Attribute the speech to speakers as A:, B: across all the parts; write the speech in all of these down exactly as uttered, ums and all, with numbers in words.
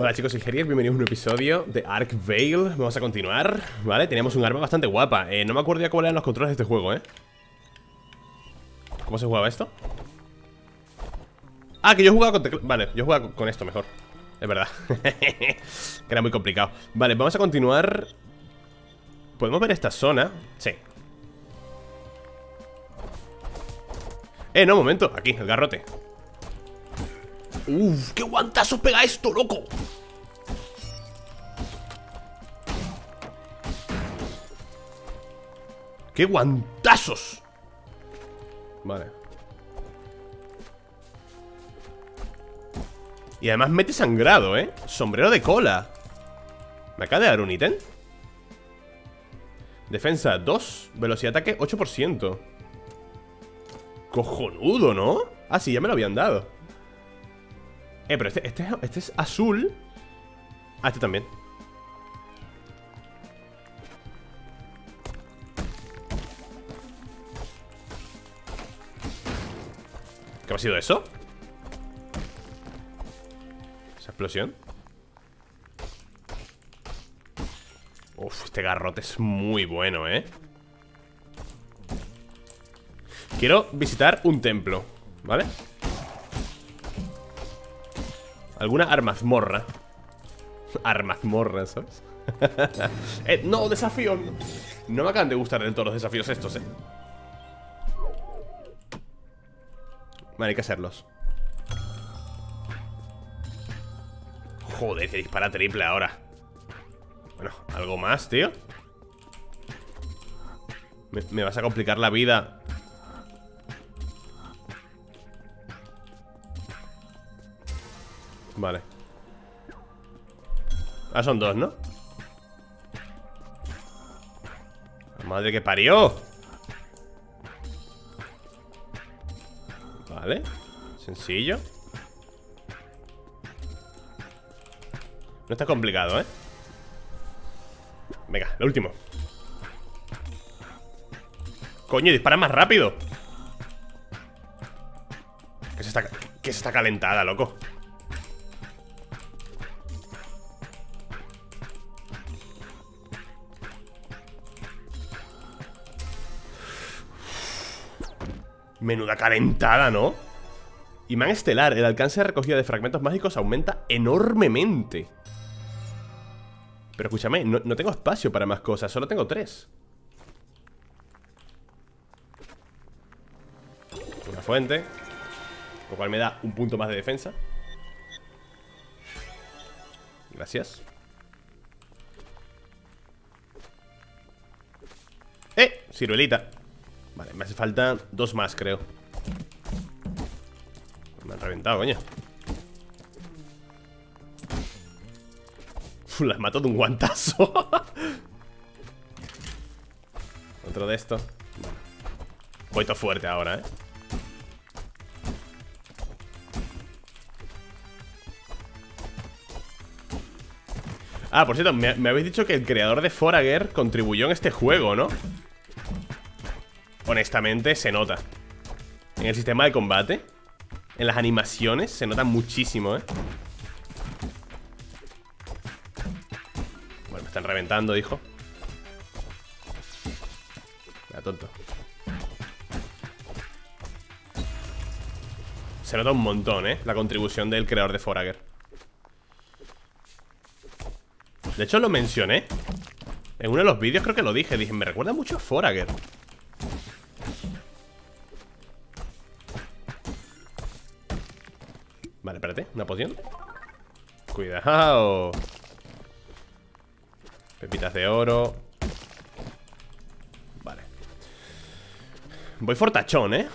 A: Hola chicos, soy Gerier, bienvenidos a un nuevo episodio de Ark Vale. Vamos a continuar, ¿vale? Teníamos un arma bastante guapa. eh, No me acuerdo ya cómo eran los controles de este juego, ¿eh? ¿Cómo se jugaba esto? Ah, que yo jugaba con teclado. Vale, yo jugaba con esto mejor. Es verdad. Que era muy complicado. Vale, vamos a continuar. ¿Podemos ver esta zona? Sí. Eh, no, un momento, aquí, el garrote. Uf, qué guantazos pega esto, loco. ¡Qué guantazos! Vale. Y además mete sangrado, ¿eh? Sombrero de cola. ¿Me acaba de dar un ítem? Defensa dos, velocidad de ataque ocho por ciento. Cojonudo, ¿no? Ah, sí, ya me lo habían dado. Eh, pero este, este, este es azul. Ah, este también. ¿Qué ha sido eso? ¿Esa explosión? Uf, este garrote es muy bueno, ¿eh? Quiero visitar un templo, ¿vale? Alguna armazmorra. Armazmorra, ¿sabes? eh, no, desafío. No. no me acaban de gustar del todo los desafíos estos, ¿eh? Vale, hay que hacerlos. Joder, que dispara triple ahora. Bueno, algo más, tío. Me, me vas a complicar la vida. Vale. Ah, son dos, ¿no? Madre que parió. Vale. Sencillo. No está complicado, ¿eh? Venga, lo último. Coño, dispara más rápido. Que se está, que se está calentada, loco. Menuda calentada, ¿no? Imán estelar. El alcance de recogida de fragmentos mágicos aumenta enormemente. Pero escúchame, no, no tengo espacio para más cosas. Solo tengo tres. Una fuente, lo cual me da un punto más de defensa. Gracias. ¡Eh! Ciruelita. Vale, me hace falta dos más, creo. Me han reventado, coño. Uf, las mato de un guantazo. Otro de estos. Voy todo fuerte ahora, eh. Ah, por cierto, me, me habéis dicho que el creador de Forager contribuyó en este juego, ¿no? Honestamente, se nota. En el sistema de combate, en las animaciones, se nota muchísimo, ¿eh? Bueno, me están reventando, hijo. Mira, tonto. Se nota un montón, ¿eh? La contribución del creador de Forager. De hecho, lo mencioné en uno de los vídeos, creo que lo dije. Dije, me recuerda mucho a Forager. Vale, espérate, una poción. Cuidado. Pepitas de oro. Vale. Voy fortachón, ¿eh?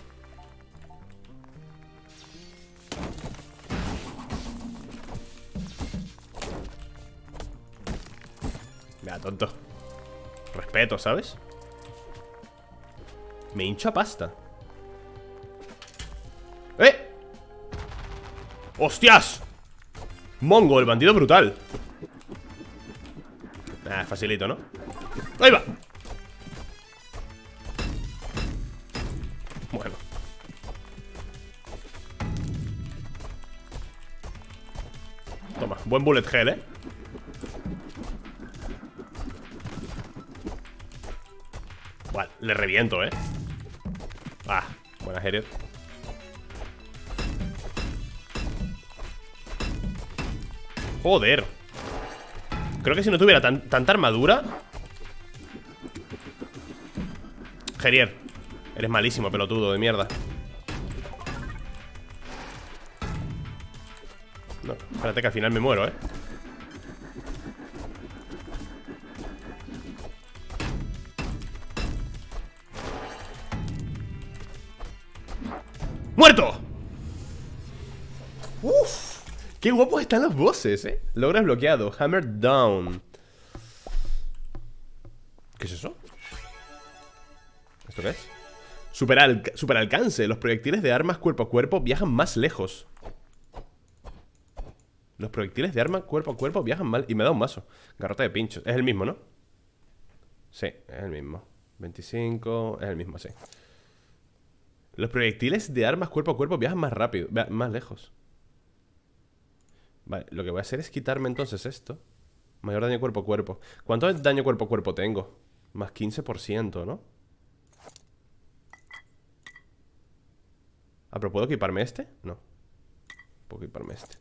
A: Mira, tonto. Respeto, ¿sabes? Me hincho a pasta. ¡Eh! ¡Hostias! Mongo, el bandido brutal. Ah, facilito, ¿no? ¡Ahí va! Bueno. Buen bullet hell, eh. Bueno, le reviento, eh. Ah, buena Harriet. Joder. Creo que si no tuviera tan, tanta armadura. Gerier, eres malísimo, pelotudo de mierda. No, espérate que al final me muero, eh. ¡Muerto! Uf, qué guapos están los bosses, eh. Logras bloqueado, hammer down. ¿Qué es eso? ¿Esto qué es? Super, al super alcance. Los proyectiles de armas cuerpo a cuerpo viajan más lejos. Los proyectiles de arma cuerpo a cuerpo viajan mal. Y me da un mazo. Garrote de pinchos. Es el mismo, ¿no? Sí, es el mismo. veinticinco, es el mismo, sí. Los proyectiles de armas cuerpo a cuerpo viajan más rápido, más lejos. Vale, lo que voy a hacer es quitarme entonces esto. Mayor daño cuerpo a cuerpo. ¿Cuánto daño cuerpo a cuerpo tengo? Más quince por ciento, ¿no? Ah, pero ¿puedo equiparme este? No. Puedo equiparme este.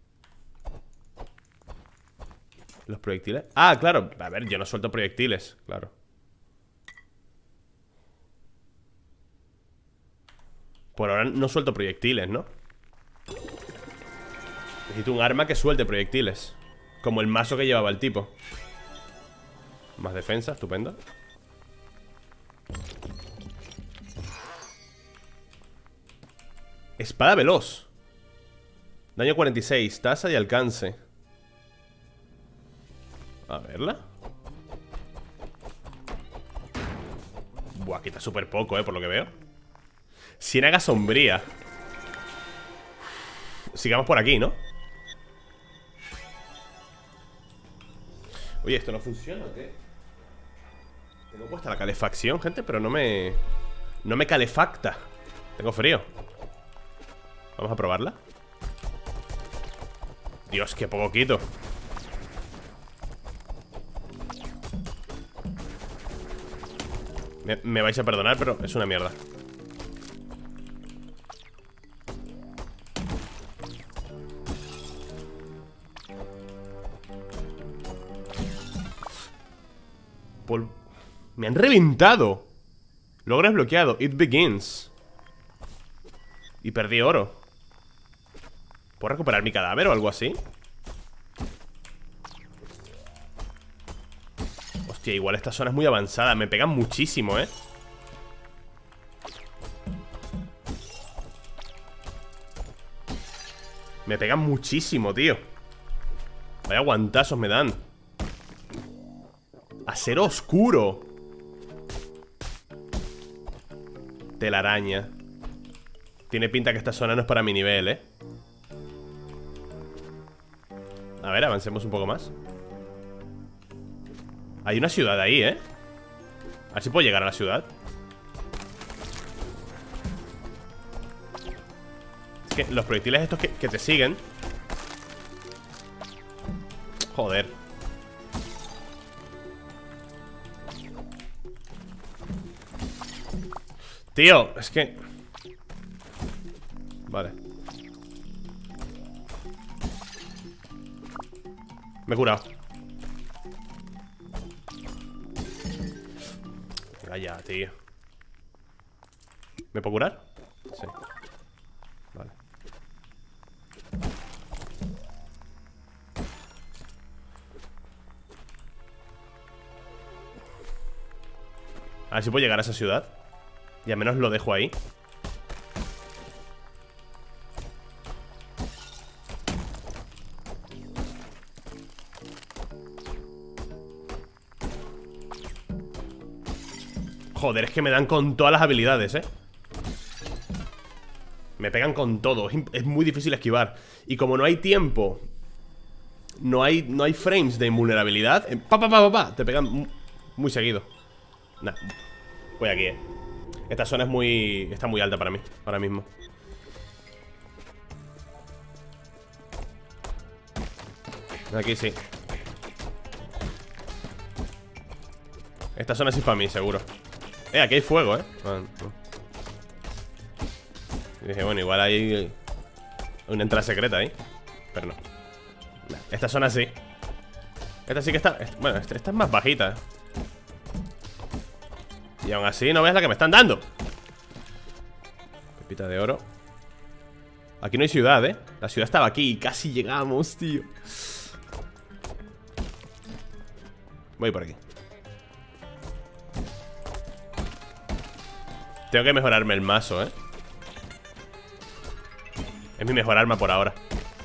A: Los proyectiles. Ah, claro. A ver, yo no suelto proyectiles. Claro. Por ahora no suelto proyectiles, ¿no? Necesito un arma que suelte proyectiles. Como el mazo que llevaba el tipo. Más defensa, estupendo. Espada veloz. Daño cuarenta y seis, tasa y alcance. A verla. Buah, quita súper poco, eh, por lo que veo. Ciénaga sombría. Sigamos por aquí, ¿no? Oye, ¿esto no funciona o qué? Tengo puesta la calefacción, gente, pero no me... No me calefacta. Tengo frío. Vamos a probarla. Dios, qué poco quito. Me, me vais a perdonar, pero es una mierda. Pol... Me han reventado. Logro desbloqueado. It begins. Y perdí oro. ¿Puedo recuperar mi cadáver o algo así? Hostia, igual esta zona es muy avanzada. Me pegan muchísimo, ¿eh? Me pegan muchísimo, tío. Vaya guantazos me dan. Acero oscuro. Telaraña. Tiene pinta que esta zona no es para mi nivel, ¿eh? A ver, avancemos un poco más. Hay una ciudad ahí, ¿eh? A ver si puedo llegar a la ciudad. Es que los proyectiles estos que, que te siguen. Joder. Tío, es que... Vale. Me he curado. Venga ya, tío. ¿Me puedo curar? Sí. Vale. A ver si puedo llegar a esa ciudad. Y al menos lo dejo ahí. Joder, es que me dan con todas las habilidades, ¿eh? Me pegan con todo. Es muy difícil esquivar. Y como no hay tiempo, No hay, no hay frames de invulnerabilidad, pa, pa, pa, pa, pa, te pegan muy seguido. Nah, voy aquí, eh. Esta zona es muy... está muy alta para mí, ahora mismo. Aquí sí. Esta zona sí es para mí, seguro. Eh, aquí hay fuego, eh. Ah, no. Y dije, bueno, igual hay una entrada secreta ahí. Pero no. Esta zona sí. Esta sí que está... Bueno, esta, esta es más bajita. Y aún así no ves la que me están dando. Pepita de oro. Aquí no hay ciudad, eh. La ciudad estaba aquí y casi llegamos, tío. Voy por aquí. Tengo que mejorarme el mazo, eh. Es mi mejor arma por ahora.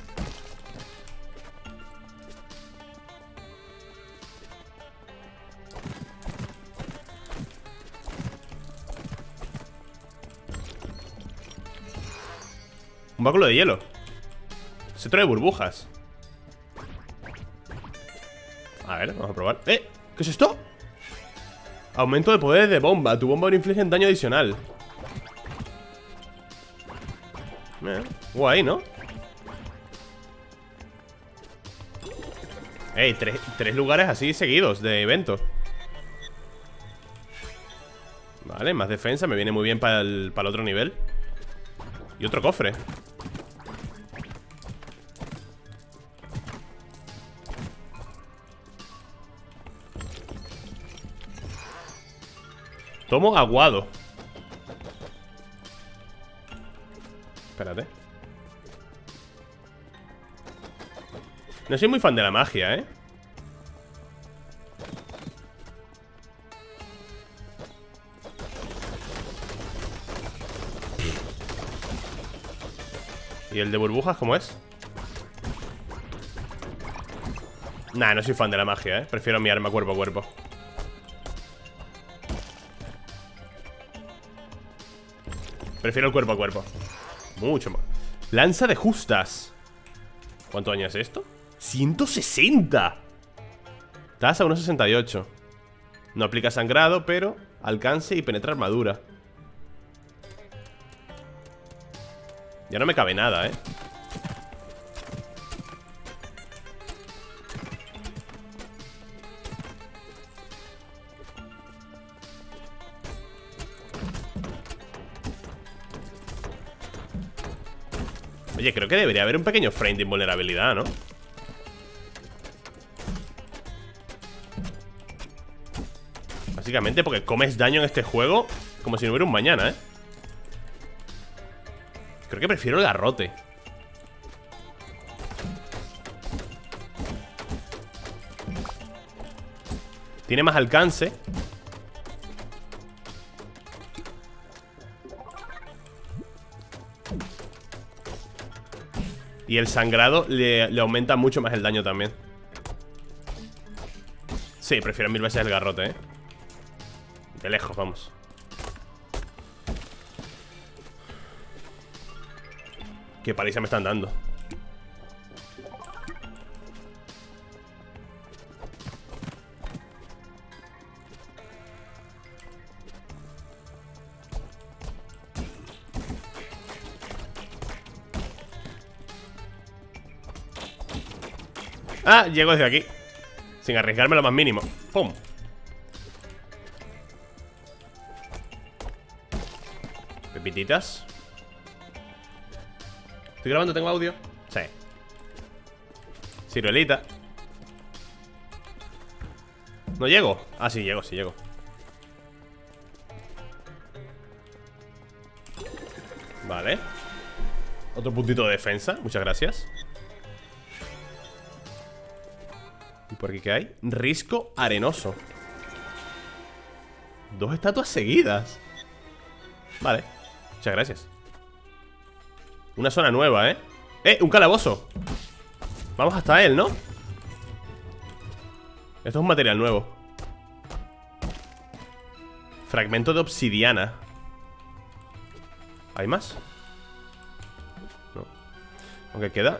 A: Un báculo de hielo. Cetro de burbujas. A ver, vamos a probar. ¡Eh! ¿Qué es esto? Aumento de poderes de bomba. Tu bomba no inflige daño adicional. Eh, guay, ¿no? Ey, tres, tres lugares así seguidos de evento. Vale, más defensa. Me viene muy bien para el, para el otro nivel. Y otro cofre. Tomo aguado. Espérate. No soy muy fan de la magia, ¿eh? ¿Y el de burbujas cómo es? Nah, no soy fan de la magia, ¿eh? Prefiero mi arma cuerpo a cuerpo. Prefiero el cuerpo a cuerpo. Mucho más. Lanza de justas. ¿Cuánto daño es esto? ¡ciento sesenta! Tasa uno sesenta y ocho. No aplica sangrado, pero alcance y penetra armadura. Ya no me cabe nada, ¿eh? Oye, creo que debería haber un pequeño frame de invulnerabilidad, ¿no? Básicamente porque comes daño en este juego como si no hubiera un mañana, ¿eh? Creo que prefiero el garrote. Tiene más alcance. Y el sangrado le, le aumenta mucho más el daño también. Sí, prefiero mil veces el garrote, ¿eh? De lejos, vamos. Qué paliza me están dando. Ah, llego desde aquí sin arriesgarme lo más mínimo. ¡Pum! Pepititas. ¿Estoy grabando? ¿Tengo audio? Sí. Ciruelita. ¿No llego? Ah, sí, llego, sí, llego. Vale. Otro puntito de defensa, muchas gracias. ¿Y por aquí qué hay? Risco arenoso. Dos estatuas seguidas. Vale, muchas gracias. Una zona nueva, ¿eh? ¡Eh! ¡Un calabozo! Vamos hasta él, ¿no? Esto es un material nuevo. Fragmento de obsidiana. ¿Hay más? No. Aunque queda.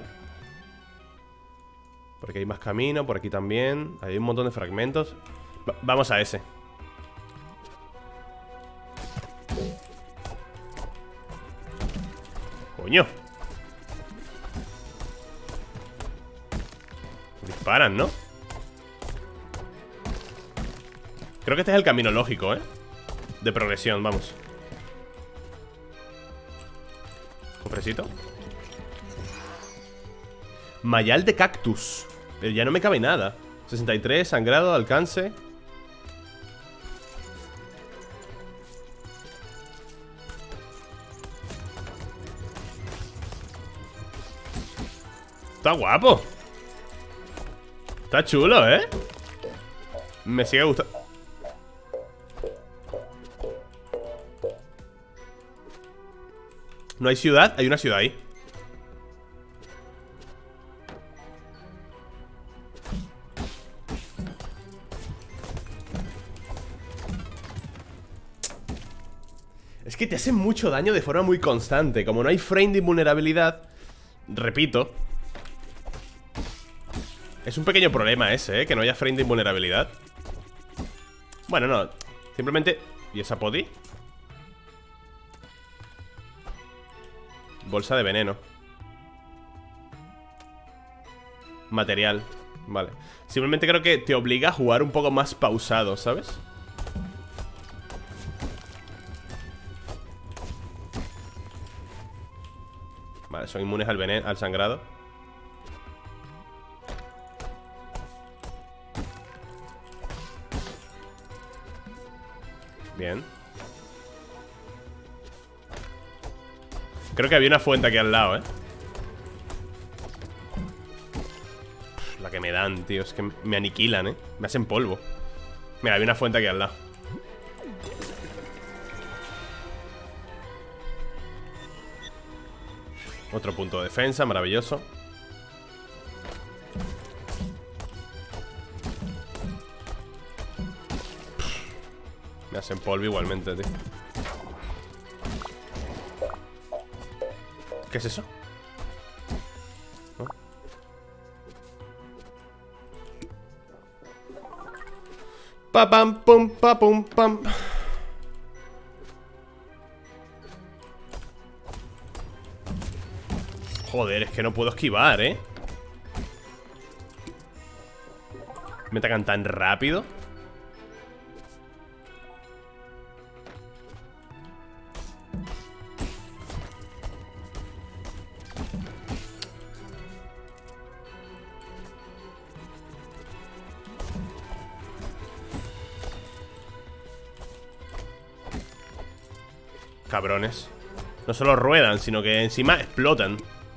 A: Por aquí hay más camino, por aquí también. Hay un montón de fragmentos. Va- Vamos a ese. Coño. disparan, ¿no? Creo que este es el camino lógico, ¿eh? De progresión, vamos. Cofrecito. Mayal de cactus. Pero ya no me cabe nada. sesenta y tres, sangrado, alcance. Está guapo. Está chulo, ¿eh? Me sigue gustando. No hay ciudad, hay una ciudad ahí. Es que te hacen mucho daño de forma muy constante. Como no hay frame de invulnerabilidad, repito, es un pequeño problema ese, ¿eh? Que no haya frame de invulnerabilidad. Bueno, no, simplemente... ¿Y esa podi? Bolsa de veneno. Material. Vale. Simplemente creo que te obliga a jugar un poco más pausado, ¿sabes? Vale, son inmunes al veneno, al sangrado. Bien. Creo que había una fuente aquí al lado, ¿eh? La que me dan, tío. Es que me aniquilan, ¿eh? Me hacen polvo. Mira, había una fuente aquí al lado. Otro punto de defensa, maravilloso. Me hacen polvo igualmente, tío. ¿Qué es eso? ¿No? Pa pam pum pa pum pam. Joder, es que no puedo esquivar, ¿eh? Me atacan tan rápido. Cabrones. No solo ruedan, sino que encima explotan.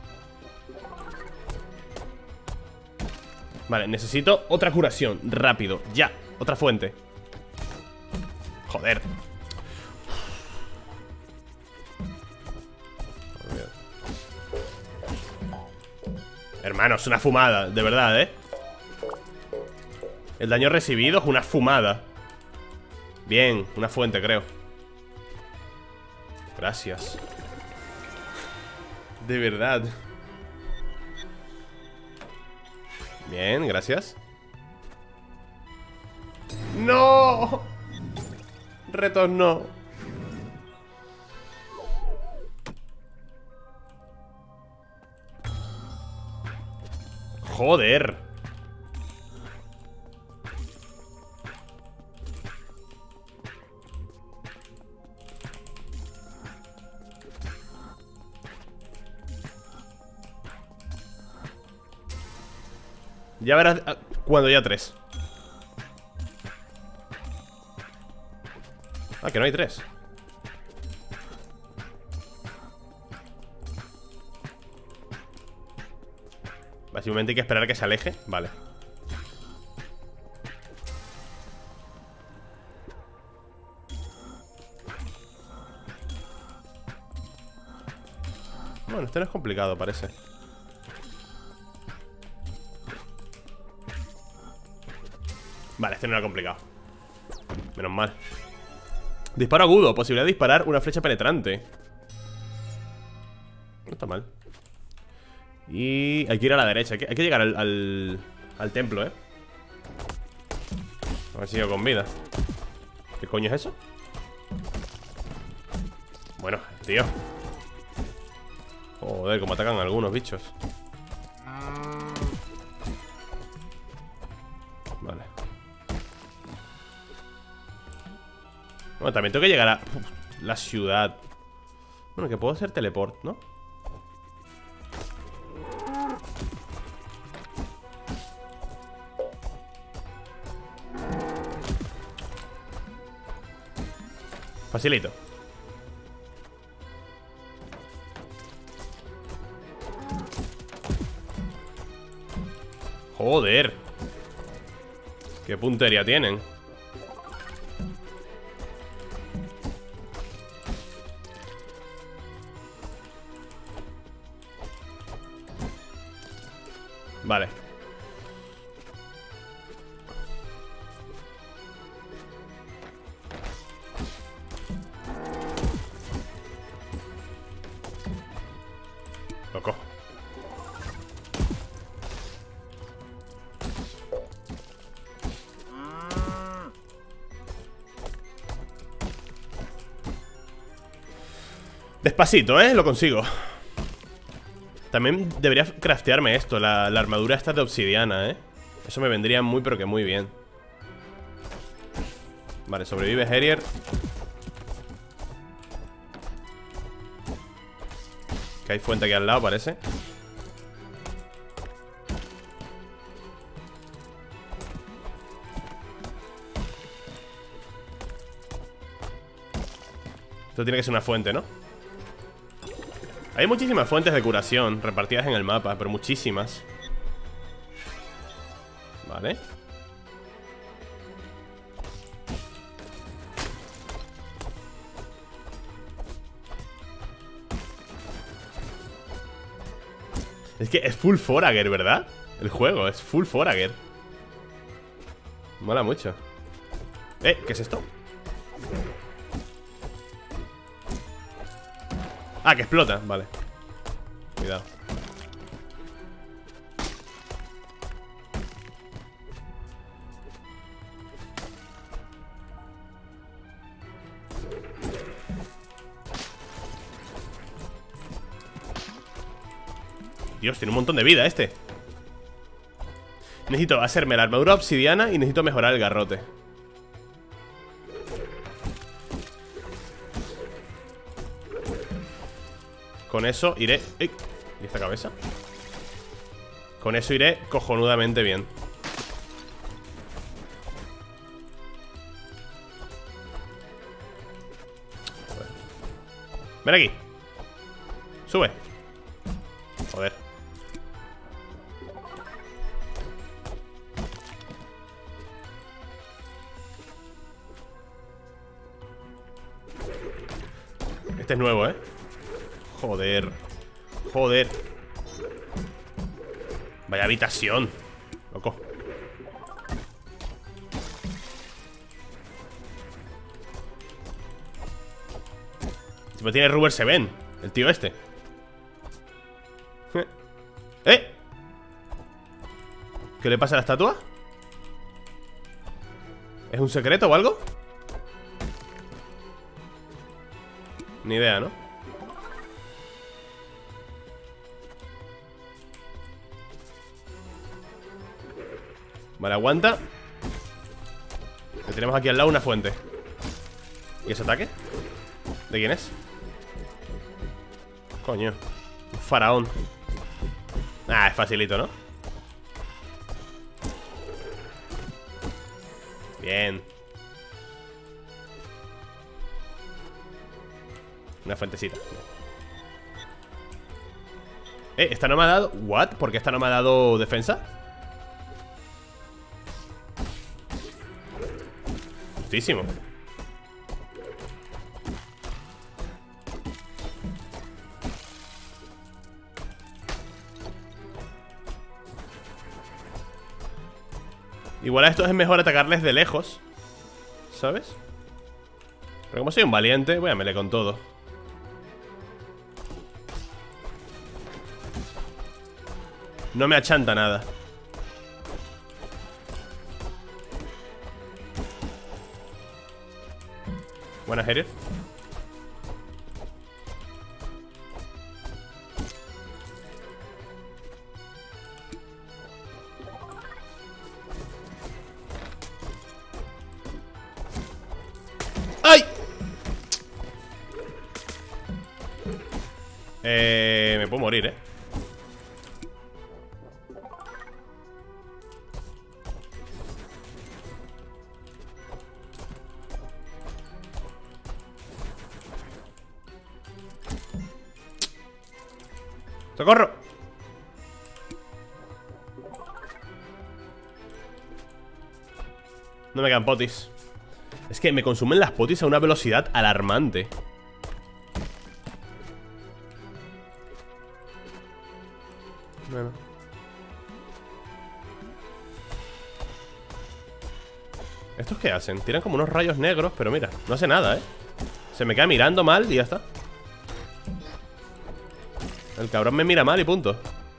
A: Vale, necesito otra curación. Rápido, ya, otra fuente. Joder. Hermano, es una fumada, de verdad, ¿eh? El daño recibido es una fumada. Bien, una fuente, creo. Gracias. De verdad. Bien, gracias. ¡No! Retos no. Joder. Ya verás cuando ya tres. Ah, que no hay tres. Básicamente hay que esperar a que se aleje. Vale. Bueno, este no es complicado, parece. Vale, este no era complicado. Menos mal. Disparo agudo, posibilidad de disparar una flecha penetrante. No está mal. Y hay que ir a la derecha. Hay que, hay que llegar al, al, al templo, ¿eh? A ver si sigo con vida. ¿Qué coño es eso? Bueno, tío. Joder, cómo atacan algunos bichos. Bueno, también tengo que llegar a uf, la ciudad. Bueno, que puedo hacer teleport, ¿no? Facilito. Joder. Qué puntería tienen. Vale. Lo cojo. Despacito, ¿eh? Lo consigo. También debería craftearme esto, la, la armadura esta de obsidiana, ¿eh? Eso me vendría muy, pero que muy bien. Vale, sobrevive Harrier. Que hay fuente aquí al lado, parece. Esto tiene que ser una fuente, ¿no? Hay muchísimas fuentes de curación repartidas en el mapa, pero muchísimas. Vale. Es que es full Forager, ¿verdad? El juego es full Forager. Mola mucho. Eh, ¿qué es esto? Ah, que explota, vale. Cuidado. Dios, tiene un montón de vida este. Necesito hacerme la armadura obsidiana y necesito mejorar el garrote. Con eso iré... ¡Ey! ¿Y esta cabeza? Con eso iré cojonudamente bien. Ven aquí. Sube. Joder. Este es nuevo, ¿eh? Joder. Joder. Vaya habitación. Loco. Tipo tiene Rubber Seven, el tío este. ¿Eh? ¿Qué le pasa a la estatua? ¿Es un secreto o algo? Ni idea, ¿no? Vale, aguanta. Que tenemos aquí al lado una fuente. ¿Y ese ataque? ¿De quién es? Coño. Un faraón. Ah, es facilito, ¿no? Bien. Una fuentecita. Eh, esta no me ha dado... ¿What? ¿Por qué esta no me ha dado defensa? Justísimo. Igual a estos es mejor atacarles de lejos, ¿sabes? Pero como soy un valiente, voy a melee con todo. No me achanta nada. Buenas, Harrier. ¡Ay! Eh, me puedo morir, eh. ¡Socorro! No me quedan potis. Es que me consumen las potis a una velocidad alarmante. Bueno. ¿Estos qué hacen? Tiran como unos rayos negros, pero mira, no hace nada, ¿eh? Se me queda mirando mal y ya está. El cabrón me mira mal y punto.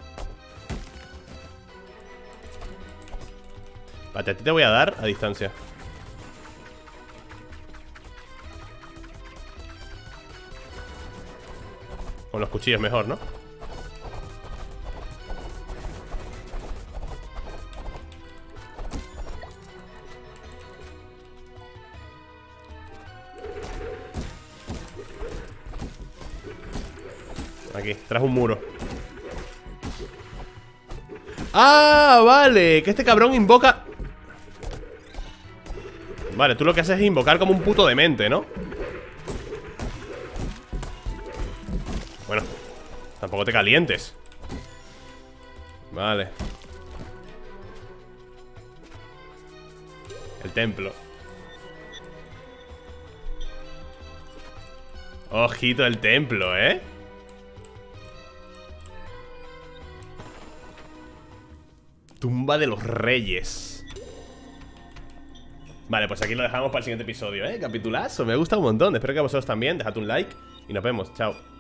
A: Vale, a ti te voy a dar a distancia. Con los cuchillos mejor, ¿no? Aquí, tras un muro. ¡Ah, vale! Que este cabrón invoca... Vale, tú lo que haces es invocar como un puto demente, ¿no? Bueno, tampoco te calientes. Vale. El templo. Ojito el templo, ¿eh? Tumba de los Reyes. Vale, pues aquí lo dejamos para el siguiente episodio, ¿eh? Capitulazo, me gusta un montón. Espero que a vosotros también. Dejad un like y nos vemos, chao.